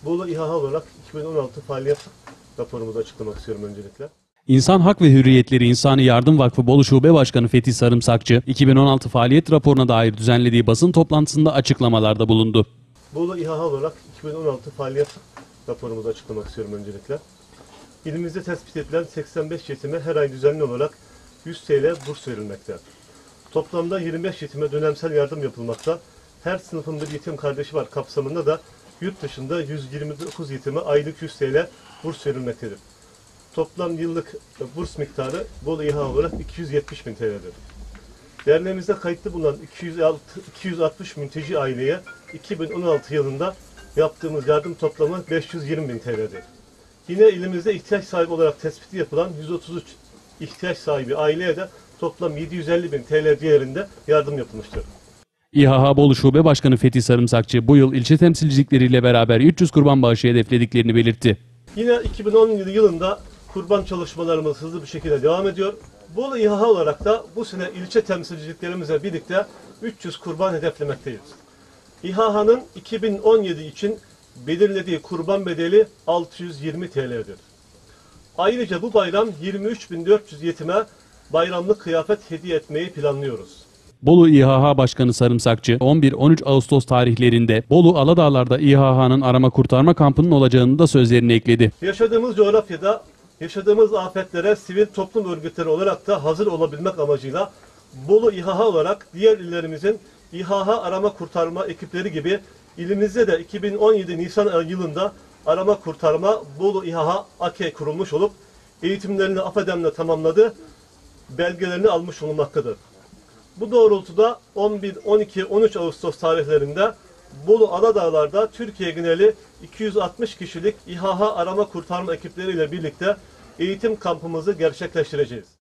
Bolu İHA olarak 2016 faaliyet raporumuzu açıklamak istiyorum öncelikle. İnsan Hak ve Hürriyetleri İnsani Yardım Vakfı Bolu Şube Başkanı Fethi Sarımsakçı, 2016 faaliyet raporuna dair düzenlediği basın toplantısında açıklamalarda bulundu. Bolu İHA olarak 2016 faaliyet raporumuzu açıklamak istiyorum öncelikle. İlimizde tespit edilen 85 yetime her ay düzenli olarak 100 TL burs verilmekte. Toplamda 25 yetime dönemsel yardım yapılmakta. Her sınıfın bir yetim kardeşi var kapsamında da yurt dışında 129 yetime aylık 100 TL burs verilmektedir. Toplam yıllık burs miktarı Bolu İHA olarak 270.000 TL'dir. Derneğimizde kayıtlı bulunan 260 mülteci aileye 2016 yılında yaptığımız yardım toplamı 520.000 TL'dir. Yine ilimizde ihtiyaç sahibi olarak tespiti yapılan 133 ihtiyaç sahibi aileye de toplam 750.000 TL değerinde yardım yapılmıştır. İHA Bolu Şube Başkanı Fethi Sarımsakçı bu yıl ilçe temsilcilikleriyle beraber 300 kurban bağışı hedeflediklerini belirtti. Yine 2017 yılında kurban çalışmalarımız hızlı bir şekilde devam ediyor. Bolu İHA olarak da bu sene ilçe temsilciliklerimizle birlikte 300 kurban hedeflemekteyiz. İHA'nın 2017 için belirlediği kurban bedeli 620 TL'dir. Ayrıca bu bayram 23.400 yetime bayramlık kıyafet hediye etmeyi planlıyoruz. Bolu İHA Başkanı Sarımsakçı, 11-13 Ağustos tarihlerinde Bolu Aladağlar'da İHA'nın arama kurtarma kampının olacağını da sözlerine ekledi. Yaşadığımız coğrafyada yaşadığımız afetlere sivil toplum örgütleri olarak da hazır olabilmek amacıyla Bolu İHA olarak diğer illerimizin İHA arama kurtarma ekipleri gibi ilimizde de 2017 Nisan yılında arama kurtarma Bolu İHA AKE kurulmuş olup eğitimlerini AFEDEM'le tamamladı, belgelerini almış bulunmaktadır. Bu doğrultuda 11, 12, 13 Ağustos tarihlerinde Bolu Aladağlar'da Türkiye geneli 260 kişilik İHA arama kurtarma ekipleriyle birlikte eğitim kampımızı gerçekleştireceğiz.